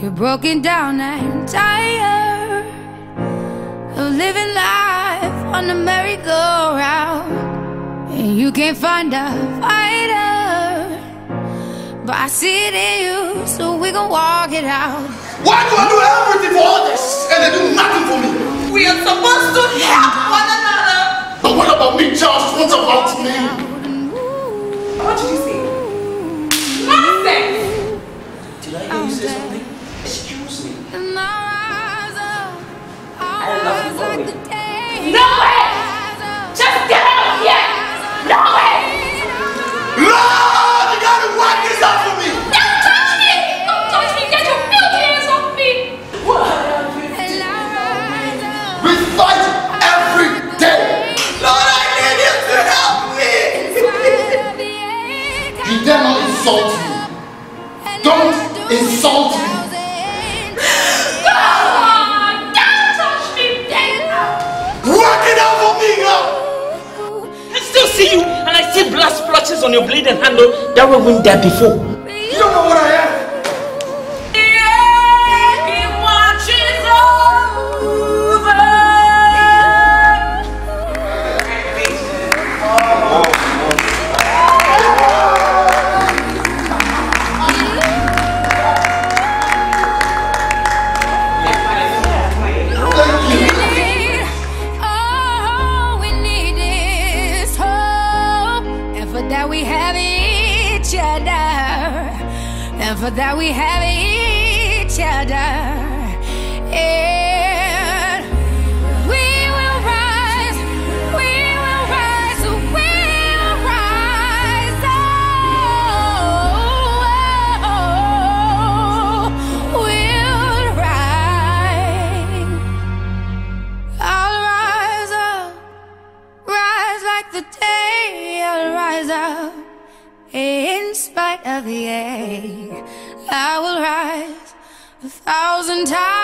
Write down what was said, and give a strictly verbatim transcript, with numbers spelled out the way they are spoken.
You're broken down and tired of living life on the merry-go-round, and you can't find a fighter, but I see it in you, so we gon' walk it out. Why do I do everything for others and they do nothing for me? We are supposed to help one another. But what about me, Charles? What about me? What did you say? Nonsense! Did I hear you say something? Excuse me. I love you, Bobby. No way! Just get out of here! No way! Lord, you gotta work this out for me! Don't touch me! Don't touch me! Get your filthy hands off me! What are you doing? We fight every day! Lord, I need you to help me! You dare not insult me! Don't insult me! Work it out for me now! I still see you and I see blood splotches on your blade and handle that were in there before. You don't know what I am! For that we have each other, and we will rise, we will rise, we will rise, oh, we'll rise. I'll rise up, rise like the day, I'll rise up. In spite of the ache, I will rise a thousand times.